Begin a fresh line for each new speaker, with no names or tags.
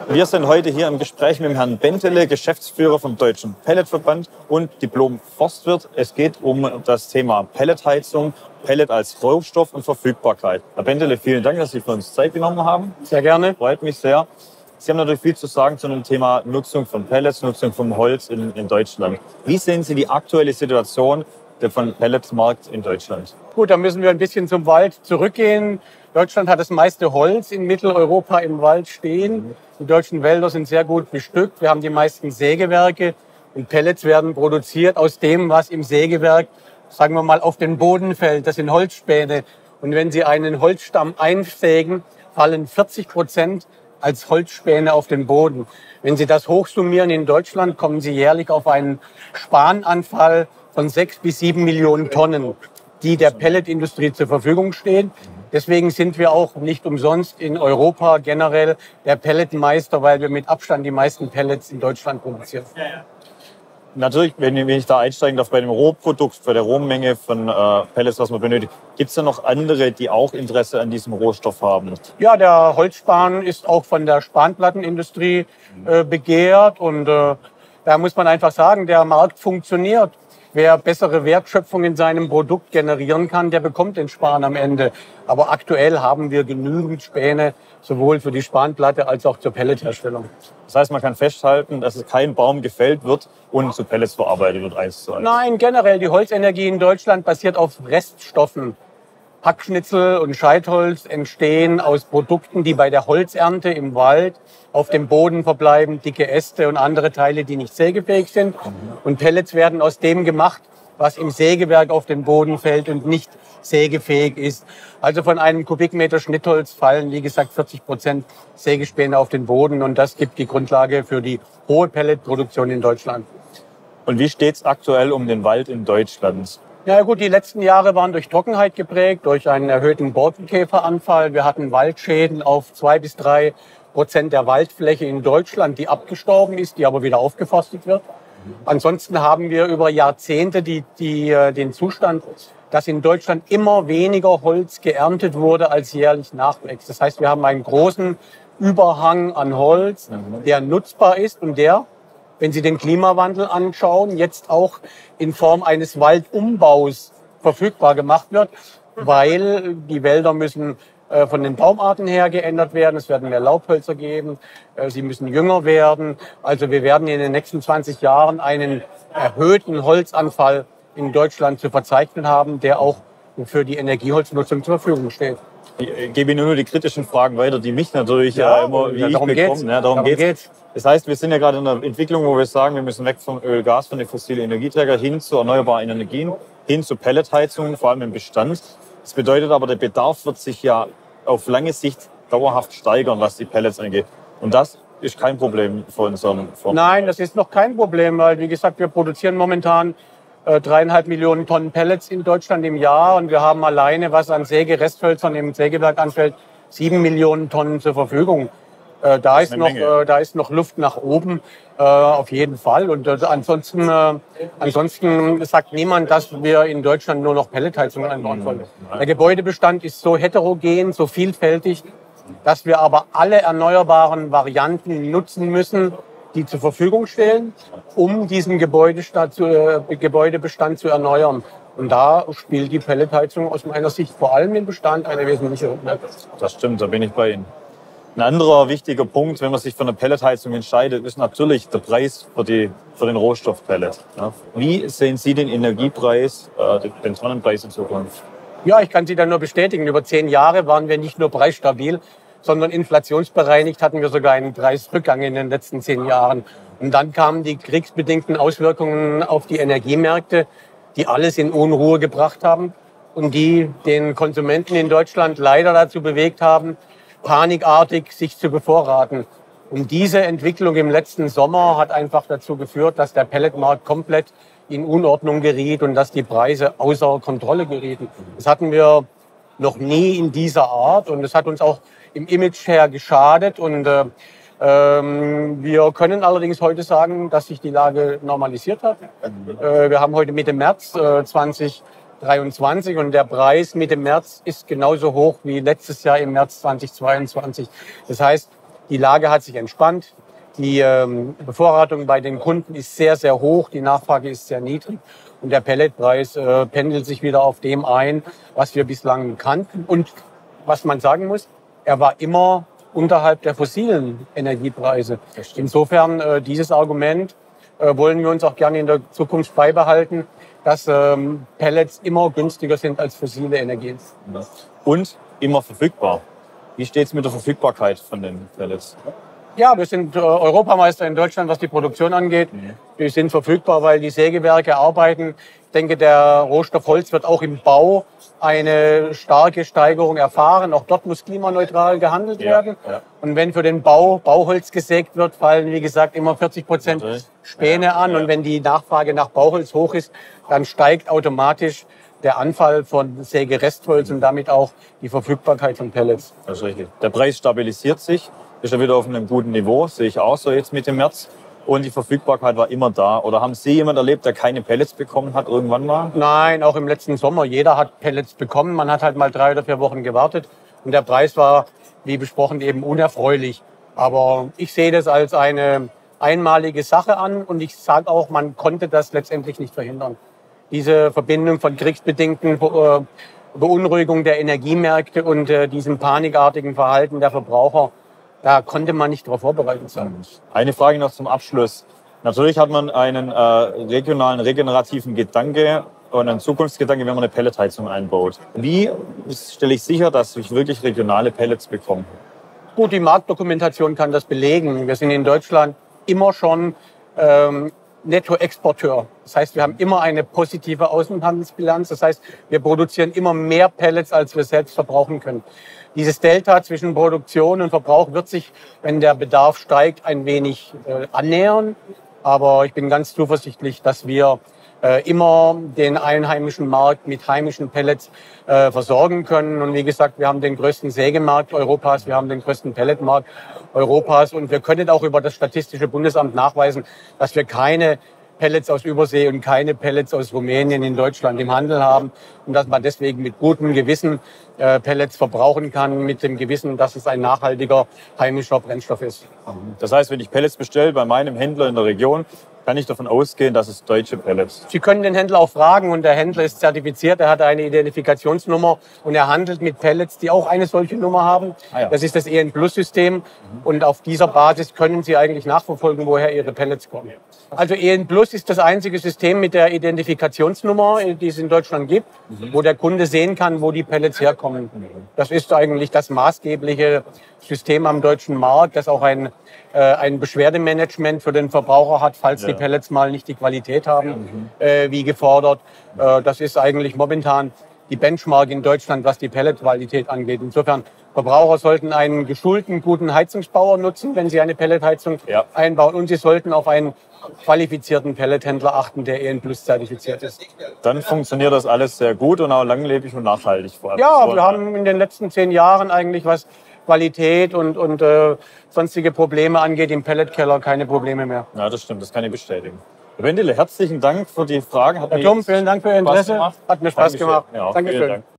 Wir sind heute hier im Gespräch mit dem Herrn Bentele, Geschäftsführer vom Deutschen Pelletverband und Diplom-Forstwirt. Es geht um das Thema Pelletheizung, Pellet als Rohstoff und Verfügbarkeit. Herr Bentele, vielen Dank, dass Sie für uns Zeit genommen haben.
Sehr gerne.
Freut mich sehr. Sie haben natürlich viel zu sagen zu dem Thema Nutzung von Pellets, Nutzung vom Holz in Deutschland. Wie sehen Sie die aktuelle Situation von Pelletsmarkt in Deutschland?
Gut, da müssen wir ein bisschen zum Wald zurückgehen. Deutschland hat das meiste Holz in Mitteleuropa im Wald stehen. Die deutschen Wälder sind sehr gut bestückt. Wir haben die meisten Sägewerke und Pellets werden produziert aus dem, was im Sägewerk, sagen wir mal, auf den Boden fällt. Das sind Holzspäne. Und wenn Sie einen Holzstamm einsägen, fallen 40% als Holzspäne auf den Boden. Wenn Sie das hochsummieren in Deutschland, kommen Sie jährlich auf einen Spananfall von 6 bis 7 Millionen Tonnen, die der Pelletindustrie zur Verfügung stehen. Deswegen sind wir auch nicht umsonst in Europa generell der Pelletmeister, weil wir mit Abstand die meisten Pellets in Deutschland produzieren.
Natürlich, wenn ich da einsteigen darf, bei dem Rohprodukt, bei der Rohmenge von Pellets, was man benötigt, gibt es da noch andere, die auch Interesse an diesem Rohstoff haben?
Ja, der Holzspan ist auch von der Spanplattenindustrie begehrt und da muss man einfach sagen, der Markt funktioniert. Wer bessere Wertschöpfung in seinem Produkt generieren kann, der bekommt den Span am Ende. Aber aktuell haben wir genügend Späne, sowohl für die Spanplatte als auch zur Pelletherstellung.
Das heißt, man kann festhalten, dass kein Baum gefällt wird und zu Pellets verarbeitet wird, 1:1.
Nein, generell, die Holzenergie in Deutschland basiert auf Reststoffen. Hackschnitzel und Scheitholz entstehen aus Produkten, die bei der Holzernte im Wald auf dem Boden verbleiben, dicke Äste und andere Teile, die nicht sägefähig sind. Und Pellets werden aus dem gemacht, was im Sägewerk auf den Boden fällt und nicht sägefähig ist. Also von einem Kubikmeter Schnittholz fallen, wie gesagt, 40% Sägespäne auf den Boden. Und das gibt die Grundlage für die hohe Pelletproduktion in Deutschland.
Und wie steht es aktuell um den Wald in Deutschland?
Ja gut, die letzten Jahre waren durch Trockenheit geprägt, durch einen erhöhten Borkenkäferanfall. Wir hatten Waldschäden auf 2 bis 3% der Waldfläche in Deutschland, die abgestorben ist, die aber wieder aufgeforstet wird. Ansonsten haben wir über Jahrzehnte den Zustand, dass in Deutschland immer weniger Holz geerntet wurde, als jährlich nachwächst. Das heißt, wir haben einen großen Überhang an Holz, der nutzbar ist und der, wenn Sie den Klimawandel anschauen, jetzt auch in Form eines Waldumbaus verfügbar gemacht wird, weil die Wälder müssen von den Baumarten her geändert werden. Es werden mehr Laubhölzer geben, sie müssen jünger werden. Also wir werden in den nächsten 20 Jahren einen erhöhten Holzanfall in Deutschland zu verzeichnen haben, der auch für die Energieholznutzung zur Verfügung steht.
Ich gebe Ihnen nur die kritischen Fragen weiter, die mich natürlich immer wie
darum
ich bekomme. Ja, darum geht's. Das heißt, wir sind ja gerade in einer Entwicklung, wo wir sagen, wir müssen weg vom Öl, Gas, von den fossilen Energieträgern hin zu erneuerbaren Energien, hin zu Pelletheizungen, vor allem im Bestand. Das bedeutet aber, der Bedarf wird sich ja auf lange Sicht dauerhaft steigern, was die Pellets angeht. Und das ist kein Problem für unseren Fonds.
Nein, das ist noch kein Problem, weil, wie gesagt, wir produzieren momentan 3,5 Millionen Tonnen Pellets in Deutschland im Jahr und wir haben alleine, was an Sägeresthölzern im Sägewerk anfällt, 7 Millionen Tonnen zur Verfügung. Da ist noch Luft nach oben, auf jeden Fall. Und ansonsten sagt niemand, dass wir in Deutschland nur noch Pelletheizungen einbauen wollen. Der Gebäudebestand ist so heterogen, so vielfältig, dass wir aber alle erneuerbaren Varianten nutzen müssen, die zur Verfügung stehen, um diesen Gebäudebestand zu erneuern. Und da spielt die Pelletheizung aus meiner Sicht vor allem im Bestand eine wesentliche Rolle.
Das stimmt, da bin ich bei Ihnen. Ein anderer wichtiger Punkt, wenn man sich für eine Pelletheizung entscheidet, ist natürlich der Preis für den Rohstoff Pellet. Ja. Wie sehen Sie den Energiepreis, den Tonnenpreis in Zukunft?
Ja, ich kann Sie da nur bestätigen. Über 10 Jahre waren wir nicht nur preisstabil, sondern inflationsbereinigt hatten wir sogar einen Preisrückgang in den letzten 10 Jahren. Und dann kamen die kriegsbedingten Auswirkungen auf die Energiemärkte, die alles in Unruhe gebracht haben und die den Konsumenten in Deutschland leider dazu bewegt haben, panikartig sich zu bevorraten. Und diese Entwicklung im letzten Sommer hat einfach dazu geführt, dass der Pelletmarkt komplett in Unordnung geriet und dass die Preise außer Kontrolle gerieten. Das hatten wir noch nie in dieser Art und es hat uns auch im Image her geschadet. Und wir können allerdings heute sagen, dass sich die Lage normalisiert hat. Wir haben heute Mitte März 2023 und der Preis Mitte März ist genauso hoch wie letztes Jahr im März 2022. Das heißt, Die Lage hat sich entspannt. Die Bevorratung bei den Kunden ist sehr, sehr hoch. Die Nachfrage ist sehr niedrig. Und der Pelletpreis pendelt sich wieder auf dem ein, was wir bislang kannten. Und was man sagen muss, er war immer unterhalb der fossilen Energiepreise. Insofern dieses Argument wollen wir uns auch gerne in der Zukunft beibehalten, dass Pellets immer günstiger sind als fossile Energien.
Und immer verfügbar. Wie steht es mit der Verfügbarkeit von den Pellets?
Ja, wir sind Europameister in Deutschland, was die Produktion angeht. Die sind verfügbar, weil die Sägewerke arbeiten. Ich denke, der Rohstoff Holz wird auch im Bau eine starke Steigerung erfahren. Auch dort muss klimaneutral gehandelt werden. Ja. Und wenn für den Bauholz gesägt wird, fallen, wie gesagt, immer 40% Späne an. Und wenn die Nachfrage nach Bauholz hoch ist, dann steigt automatisch der Anfall von Sägerestholz und damit auch die Verfügbarkeit von Pellets.
Das ist richtig. Der Preis stabilisiert sich, ist ja wieder auf einem guten Niveau, sehe ich auch so jetzt Mitte März. Und die Verfügbarkeit war immer da. Oder haben Sie jemanden erlebt, der keine Pellets bekommen hat irgendwann mal?
Nein, auch im letzten Sommer. Jeder hat Pellets bekommen. Man hat halt mal 3 oder 4 Wochen gewartet. Und der Preis war, wie besprochen, eben unerfreulich. Aber ich sehe das als eine einmalige Sache an. Und ich sage auch, man konnte das letztendlich nicht verhindern. Diese Verbindung von kriegsbedingten Beunruhigung der Energiemärkte und diesem panikartigen Verhalten der Verbraucher, da konnte man nicht darauf vorbereitet sein.
Eine Frage noch zum Abschluss. Natürlich hat man einen regionalen, regenerativen Gedanke und einen Zukunftsgedanke, wenn man eine Pelletheizung einbaut. Wie stelle ich sicher, dass ich wirklich regionale Pellets bekomme?
Gut, die Marktdokumentation kann das belegen. Wir sind in Deutschland immer schon Nettoexporteur. Das heißt, wir haben immer eine positive Außenhandelsbilanz. Das heißt, wir produzieren immer mehr Pellets, als wir selbst verbrauchen können. Dieses Delta zwischen Produktion und Verbrauch wird sich, wenn der Bedarf steigt, ein wenig annähern. Aber ich bin ganz zuversichtlich, dass wir immer den einheimischen Markt mit heimischen Pellets versorgen können. Und wie gesagt, wir haben den größten Sägemarkt Europas, wir haben den größten Pelletmarkt Europas und wir können auch über das Statistische Bundesamt nachweisen, dass wir keine Pellets aus Übersee und keine Pellets aus Rumänien in Deutschland im Handel haben und dass man deswegen mit gutem Gewissen Pellets verbrauchen kann, mit dem Gewissen, dass es ein nachhaltiger heimischer Brennstoff ist.
Das heißt, wenn ich Pellets bestelle bei meinem Händler in der Region, kann ich davon ausgehen, dass es deutsche Pellets.
Sie können den Händler auch fragen und der Händler ist zertifiziert, er hat eine Identifikationsnummer und er handelt mit Pellets, die auch eine solche Nummer haben. Ah ja. Das ist das EN-Plus-System und auf dieser Basis können Sie eigentlich nachverfolgen, woher Ihre Pellets kommen. Also EN-Plus ist das einzige System mit der Identifikationsnummer, die es in Deutschland gibt, wo der Kunde sehen kann, wo die Pellets herkommen. Das ist eigentlich das maßgebliche System am deutschen Markt, das auch ein Beschwerdemanagement für den Verbraucher hat, falls die Pellets mal nicht die Qualität haben, wie gefordert. Das ist eigentlich momentan die Benchmark in Deutschland, was die Pelletqualität angeht. Insofern, Verbraucher sollten einen geschulten, guten Heizungsbauer nutzen, wenn sie eine Pelletheizung einbauen. Und sie sollten auf einen qualifizierten Pellethändler achten, der EN+ zertifiziert ist.
Dann funktioniert das alles sehr gut und auch langlebig und nachhaltig vor allem.
Ja, wir haben in den letzten 10 Jahren eigentlich, was Qualität und sonstige Probleme angeht, im Pelletkeller keine Probleme mehr.
Ja, das stimmt, das kann ich bestätigen. Herr Wendele, herzlichen Dank für die Fragen.
Herr Klum, vielen Dank für Ihr Interesse. Hat mir Spaß gemacht.
Ja,
Dankeschön.